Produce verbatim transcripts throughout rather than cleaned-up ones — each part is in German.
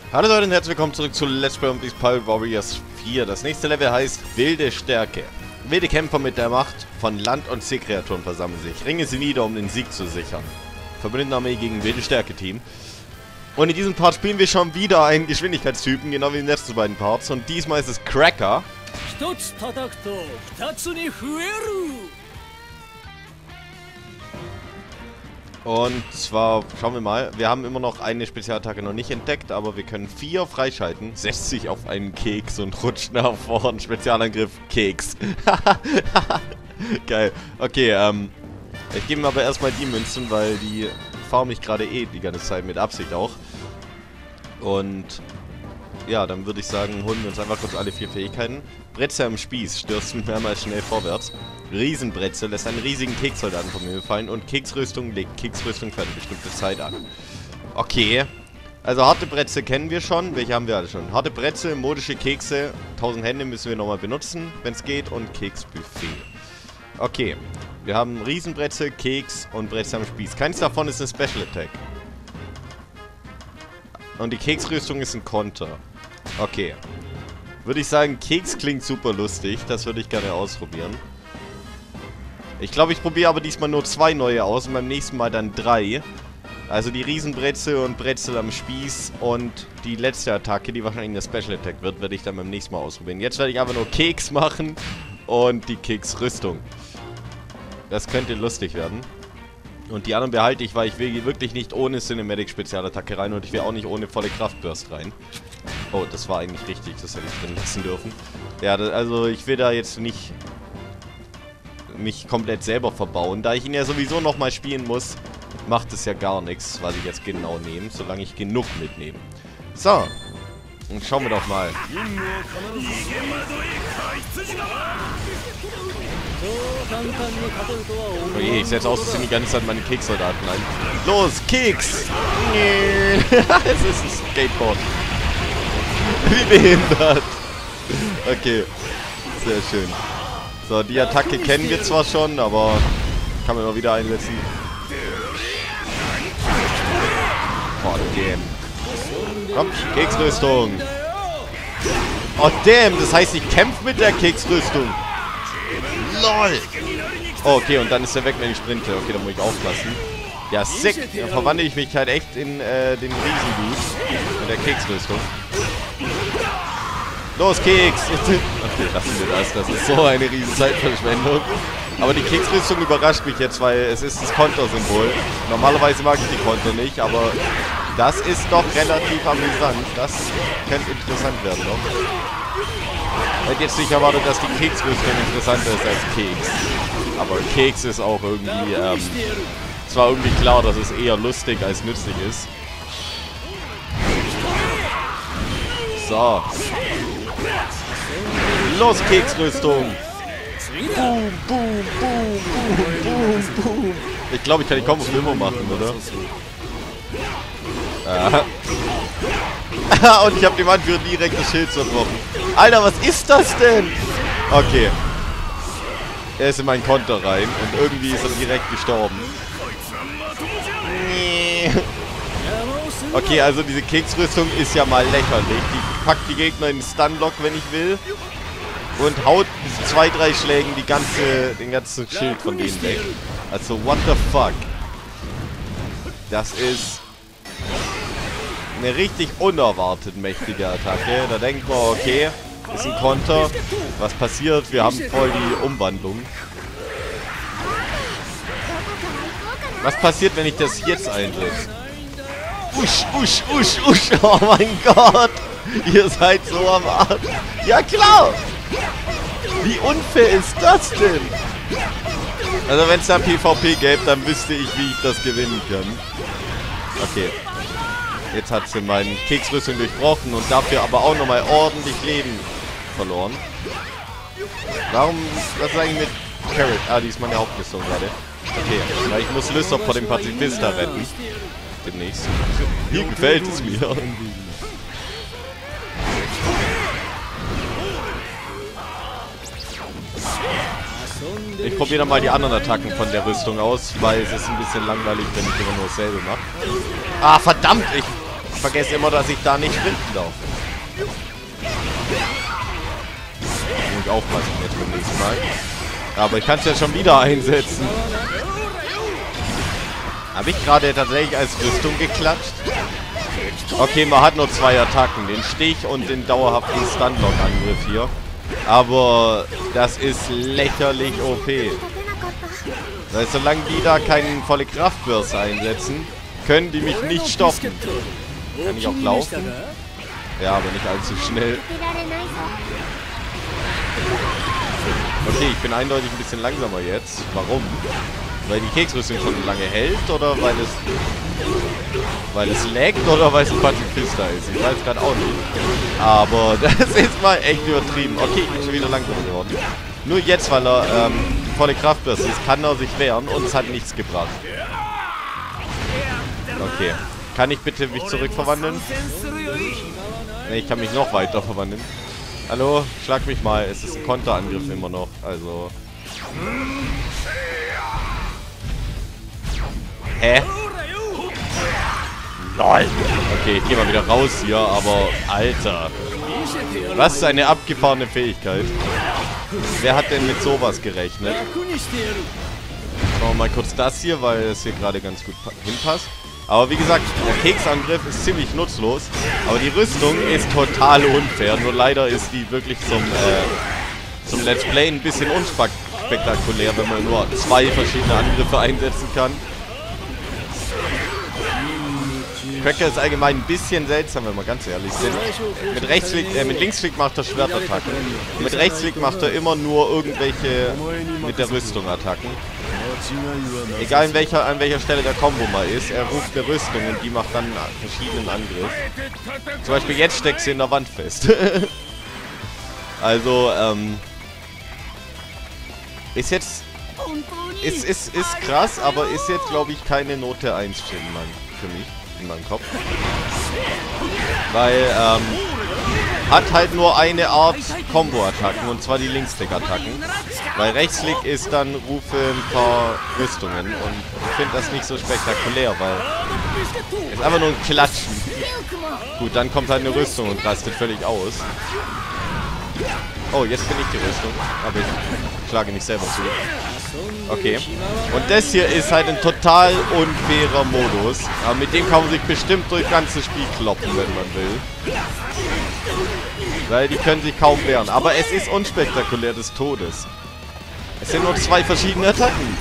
Hallo Leute und herzlich willkommen zurück zu Let's Play One Piece Pirate Warriors vier. Das nächste Level heißt Wilde Stärke. Wilde Kämpfer mit der Macht von Land- und Seekreaturen versammeln sich. Ringe sie nieder, um den Sieg zu sichern. Verbündetenarmee gegen Wilde Stärke Team. Und in diesem Part spielen wir schon wieder einen Geschwindigkeitstypen, genau wie in den letzten beiden Parts. Und diesmal ist es Cracker. Und zwar, schauen wir mal, wir haben immer noch eine Spezialattacke noch nicht entdeckt, aber wir können vier freischalten. Setzt sich auf einen Keks und rutscht nach vorn. Spezialangriff Keks. Geil. Okay, ähm, ich gebe mir aber erstmal die Münzen, weil die farm ich gerade eh die ganze Zeit mit Absicht auch. Und ja, dann würde ich sagen, holen wir uns einfach kurz alle vier Fähigkeiten. Bretze am Spieß, stürzt mehrmals schnell vorwärts. Riesenbretze lässt einen riesigen Kekssoldaten vom Himmel fallen und Keksrüstung legt Keksrüstung für eine bestimmte Zeit an. Okay. Also harte Bretze kennen wir schon. Welche haben wir alle schon? Harte Bretze, modische Kekse, tausend Hände müssen wir nochmal benutzen, wenn es geht, und Keksbuffet. Okay. Wir haben Riesenbretze, Keks und Bretze am Spieß. Keins davon ist ein Special Attack. Und die Keksrüstung ist ein Konter. Okay. Würde ich sagen, Keks klingt super lustig. Das würde ich gerne ausprobieren. Ich glaube, ich probiere aber diesmal nur zwei neue aus und beim nächsten Mal dann drei. Also die Riesenbretzel und Brezel am Spieß und die letzte Attacke, die wahrscheinlich eine Special Attack wird, werde ich dann beim nächsten Mal ausprobieren. Jetzt werde ich einfach nur Keks machen und die Keksrüstung. Das könnte lustig werden. Und die anderen behalte ich, weil ich will wirklich nicht ohne Cinematic Spezialattacke rein und ich will auch nicht ohne volle Kraftburst rein. Oh, das war eigentlich richtig, das hätte ich drin lassen dürfen. Ja, das, also ich will da jetzt nicht mich komplett selber verbauen. Da ich ihn ja sowieso nochmal spielen muss, macht es ja gar nichts, was ich jetzt genau nehme, solange ich genug mitnehme. So, und schauen wir doch mal. Oh je, ich setze aus, dass ich die ganze Zeit meine Kekssoldaten ein. Los, Keks! Es ist ein Skateboard. Wie behindert. Okay, sehr schön. So, die Attacke kennen wir zwar schon, aber kann man immer wieder einsetzen. Oh, damn. Komm, Keksrüstung. Oh, damn, das heißt, ich kämpfe mit der Keksrüstung. LOL. Oh, okay, und dann ist er weg, wenn ich sprinte. Okay, da muss ich aufpassen. Ja, sick. Da verwandle ich mich halt echt in äh, den Riesendude mit der Keksrüstung. Los, Keks! Okay, lassen wir das. Das ist so eine riesen Zeitverschwendung. Aber die Keksrüstung überrascht mich jetzt, weil es ist das Kontersymbol. Normalerweise mag ich die Konter nicht, aber das ist doch relativ amüsant. Das könnte interessant werden noch. Ich hätte jetzt nicht erwartet, dass die Keksrüstung interessanter ist als Keks. Aber Keks ist auch irgendwie, ähm, es war irgendwie klar, dass es eher lustig als nützlich ist. So. Los, Keksrüstung! Boom, boom, boom, boom, boom, boom. Ich glaube, ich kann die Kombo für immer machen, oder? Ah. Und ich habe dem Anführer direkt das Schild zerbrochen. Alter, was ist das denn? Okay. Er ist in meinen Konter rein und irgendwie ist er direkt gestorben. Okay, also diese Keksrüstung ist ja mal lächerlich. Die packt die Gegner in den Stunlock, wenn ich will. Und haut mit zwei, drei Schlägen die ganze, den ganzen Schild von denen weg. Also, what the fuck? Das ist eine richtig unerwartet mächtige Attacke. Da denkt man, okay, ist ein Konter. Was passiert? Wir haben voll die Umwandlung. Was passiert, wenn ich das jetzt einsetze? Usch, usch, usch, usch. Oh mein Gott. Ihr seid so am Arsch. Ja, klar. Wie unfair ist das denn? Also wenn es da PvP gäbe, dann wüsste ich, wie ich das gewinnen kann. Okay. Jetzt hat sie meinen Keksrüstung durchbrochen und dafür aber auch nochmal ordentlich Leben verloren. Warum? Was ist eigentlich mit Carrot? Ah, die ist meine Hauptmission gerade. Okay, weil ich muss Lysop vor dem Pazifista retten. Demnächst. Hier gefällt es mir. Ich probiere dann mal die anderen Attacken von der Rüstung aus, weil es ist ein bisschen langweilig, wenn ich immer nur dasselbe mache. Ah, verdammt! Ich vergesse immer, dass ich da nicht sprinten darf. Muss ich aufpassen jetzt beim nächsten Mal. Aber ich kann es ja schon wieder einsetzen. Habe ich gerade tatsächlich als Rüstung geklatscht? Okay, man hat nur zwei Attacken. Den Stich und den dauerhaften Stunlock-Angriff hier. Aber das ist lächerlich O P. Weil solange die da keine volle Kraftburst einsetzen, können die mich nicht stoppen. Kann ich auch laufen? Ja, aber nicht allzu schnell. Okay, ich bin eindeutig ein bisschen langsamer jetzt. Warum? Weil die Keksrüstung schon lange hält oder weil es weil es laggt oder weil es ein Pazifista ist. Ich weiß gerade auch nicht. Aber das ist mal echt übertrieben. Okay, ich bin schon wieder langsamer geworden. Nur jetzt, weil er ähm, volle Kraftburst ist, kann er sich wehren und es hat nichts gebracht. Okay. Kann ich bitte mich zurückverwandeln? Ne, ich kann mich noch weiter verwandeln. Hallo, schlag mich mal. Es ist ein Konterangriff immer noch. Also. Hä? LOL. Okay, ich geh mal wieder raus hier, aber Alter. Was für eine abgefahrene Fähigkeit. Wer hat denn mit sowas gerechnet? Schauen wir mal kurz das hier, weil es hier gerade ganz gut hinpasst. Aber wie gesagt, der Keksangriff ist ziemlich nutzlos. Aber die Rüstung ist total unfair. Nur leider ist die wirklich zum, äh, zum Let's Play ein bisschen unspektakulär, wenn man nur zwei verschiedene Angriffe einsetzen kann. Cracker ist allgemein ein bisschen seltsam, wenn wir ganz ehrlich sind. Mit, Rechtsklick, äh, mit Linksklick macht er Schwertattacken. Mit Rechtsklick macht er immer nur irgendwelche mit der Rüstung Attacken. Egal in welcher, an welcher Stelle der Combo mal ist, er ruft eine Rüstung und die macht dann einen verschiedenen Angriff. Zum Beispiel jetzt steckt sie in der Wand fest. Also, ähm... Ist jetzt... Ist, ist, ist krass, aber ist jetzt, glaube ich, keine Note eins für, mein, für mich. In meinem Kopf. Weil, ähm, hat halt nur eine Art Combo-Attacken, und zwar die Linksklick-Attacken. Weil Rechtsklick ist dann rufe ein paar Rüstungen und ich finde das nicht so spektakulär, weil es ist einfach nur ein Klatschen. Gut, dann kommt halt eine Rüstung und rastet völlig aus. Oh, jetzt bin ich die Rüstung, aber ich schlage nicht selber zu. Okay. Und das hier ist halt ein total unfairer Modus. Aber mit dem kann man sich bestimmt durch das ganze Spiel kloppen, wenn man will. Weil die können sich kaum wehren. Aber es ist unspektakulär des Todes. Es sind nur zwei verschiedene Attacken.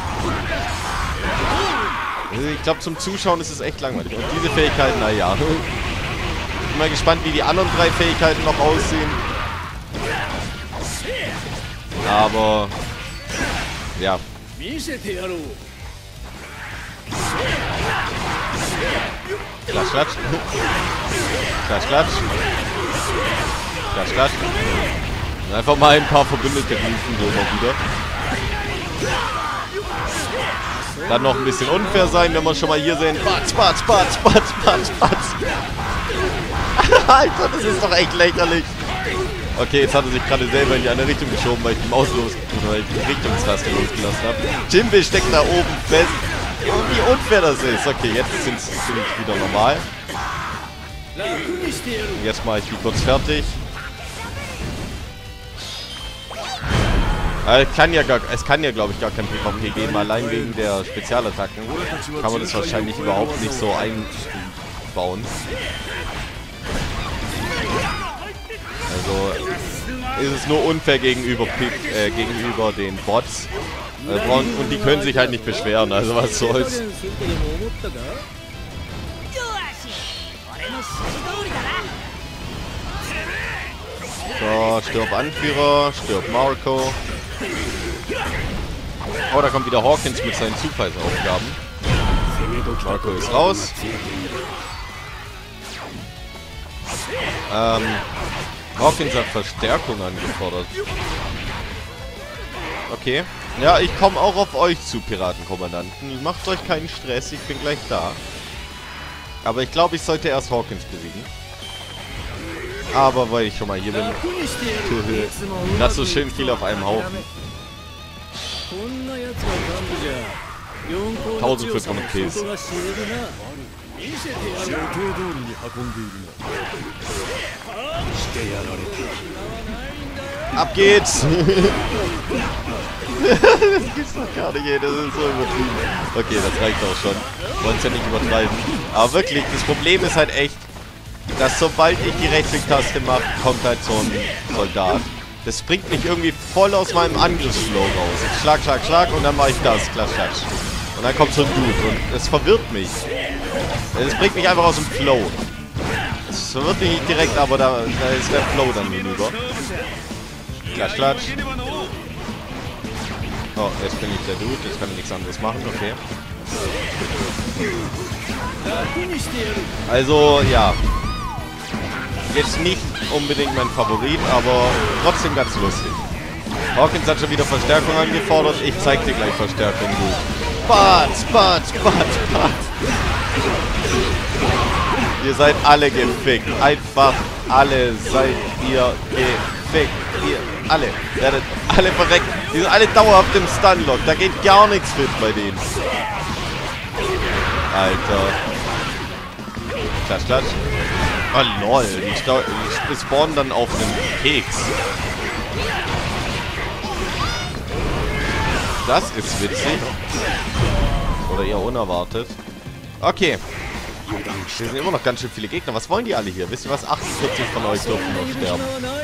Also ich glaube, zum Zuschauen ist es echt langweilig. Und diese Fähigkeiten, naja. Ich bin mal gespannt, wie die anderen drei Fähigkeiten noch aussehen. Aber... ja. Klatsch, klatsch. Klatsch, klatsch. Klatsch, klatsch. Einfach mal ein paar Verbündete rufen, so mal wieder. Dann noch ein bisschen unfair sein, wenn wir schon mal hier sehen. Batz, batz, batz, batz, batz, batz. Alter, das ist doch echt lächerlich. Okay, jetzt hat er sich gerade selber in die andere Richtung geschoben, weil ich die Maus los, weil ich die Richtungstaste losgelassen habe. Jimbe steckt da oben fest. Wie unfair das ist. Okay, jetzt sind sie wieder normal. Und jetzt mache ich die kurz fertig. Es kann ja, gar, es kann ja glaube ich, gar kein PvP geben. Allein wegen der Spezialattacken kann man das wahrscheinlich überhaupt nicht so einbauen. Also ist es nur unfair gegenüber, äh, gegenüber den Bots. Äh, und die können sich halt nicht beschweren, also was soll's. So, stirb Anführer, stirb Marco. Oh, da kommt wieder Hawkins mit seinen Zufallsaufgaben. Marco ist raus. Ähm... Hawkins hat Verstärkung angefordert. Okay. Ja, ich komme auch auf euch zu, Piratenkommandanten. Macht euch keinen Stress, ich bin gleich da. Aber ich glaube, ich sollte erst Hawkins besiegen. Aber weil ich schon mal hier bin. Das ist so schön viel auf einem Haufen. eintausendfünfhundert Kills. Ab geht's! Das gibt's doch gar nicht, ey. Das ist so übertrieben. Okay, das reicht auch schon. Wollen es ja nicht übertreiben. Aber wirklich, das Problem ist halt echt, dass sobald ich die Rechtsklick-Taste mache, kommt halt so ein Soldat. Das bringt mich irgendwie voll aus meinem Angriffsflow raus. Ich schlag, schlag, schlag und dann mache ich das. Klatsch, klatsch. Und dann kommt so ein Dude und es verwirrt mich. Es bringt mich einfach aus dem Flow. Es verwirrt mich nicht direkt, aber da, da ist der Flow dann hinüber. Klatsch, klatsch. Oh, jetzt bin ich der Dude, jetzt kann ich nichts anderes machen, okay. Also, ja. Jetzt nicht unbedingt mein Favorit, aber trotzdem ganz lustig. Hawkins hat schon wieder Verstärkung angefordert. Ich zeig dir gleich Verstärkung, du. Batz, batz, batz, batz. Ihr seid alle gefickt. Einfach alle seid ihr gefickt. Ihr alle. Werdet alle verreckt. Die sind alle dauerhaft im Stunlock. Da geht gar nichts fit bei denen. Alter. Klatsch, klatsch. Oh lol. Die, die spawnen dann auf einem Keks. Das ist witzig. Oder eher unerwartet. Okay. Hier sind immer noch ganz schön viele Gegner. Was wollen die alle hier? Wisst ihr was? achtundvierzig von euch dürfen noch sterben.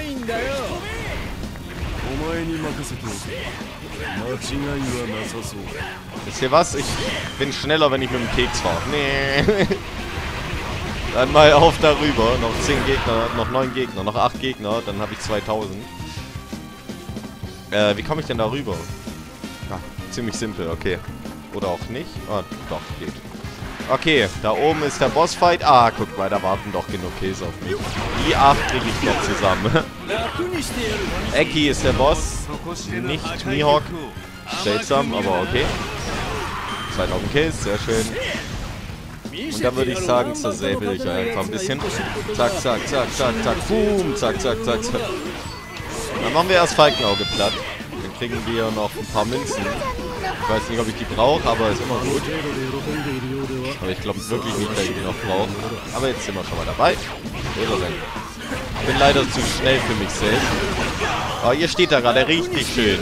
Wisst ihr was? Ich bin schneller, wenn ich mit dem Keks fahre. Nee. Dann mal auf darüber. Noch zehn Gegner, noch neun Gegner, noch acht Gegner. Dann habe ich zweitausend. Äh, wie komme ich denn darüber? Ah, ziemlich simpel, okay. Oder auch nicht? Ah, doch, geht. Okay, da oben ist der Bossfight. Ah, guck mal, da warten doch genug Kills auf mich. Die acht kriege ich noch zusammen. Eki ist der Boss, nicht Mihawk. Seltsam, aber okay. zweitausend Kills, sehr schön. Und dann würde ich sagen, zersäbel ich einfach ein bisschen. Zack, zack, zack, zack, zack, boom, zack, zack, zack, zack. Dann machen wir erst Falkenauge platt. Dann kriegen wir noch ein paar Münzen. Ich weiß nicht, ob ich die brauche, aber ist immer gut. Aber ich glaube wirklich nicht, dass ich die noch brauche. Aber jetzt sind wir schon mal dabei. Ich bin leider zu schnell für mich selbst. Aber ihr steht da gerade richtig schön.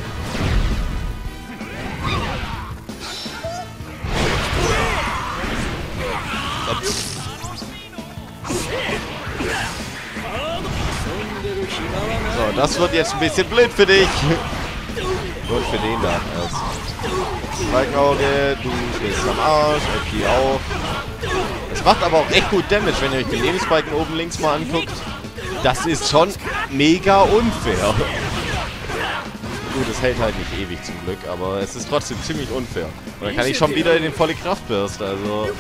So, das wird jetzt ein bisschen blöd für dich. Nur für den da erst. Falkenauge, du bist am Arsch, Eki auch. Das macht aber auch echt gut Damage, wenn ihr euch den Lebensbalken oben links mal anguckt. Das ist schon mega unfair. Gut, es hält halt nicht ewig zum Glück, aber es ist trotzdem ziemlich unfair. Und dann kann ich schon wieder in den volle Kraft burst, also...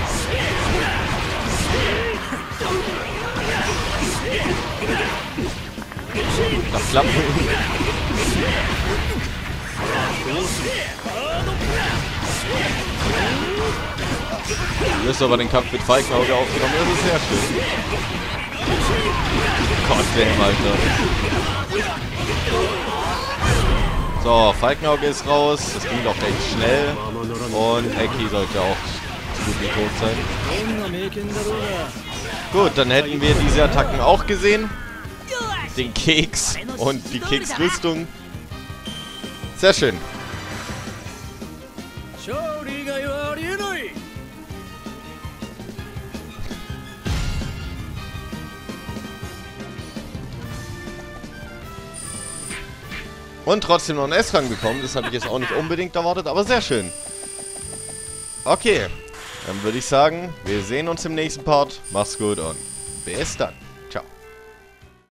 Das klappt. Du hast aber den Kampf mit Falkenauge aufgenommen, das ist sehr schön. Gott, damn, Alter. So, Falkenauge ist raus, das ging doch recht schnell. Und Eki sollte auch gut wie tot sein. Gut, dann hätten wir diese Attacken auch gesehen. Den Keks und die Keksrüstung. Sehr schön. Und trotzdem noch einen S-Rang bekommen. Das habe ich jetzt auch nicht unbedingt erwartet, aber sehr schön. Okay. Dann würde ich sagen, wir sehen uns im nächsten Part. Mach's gut und bis dann.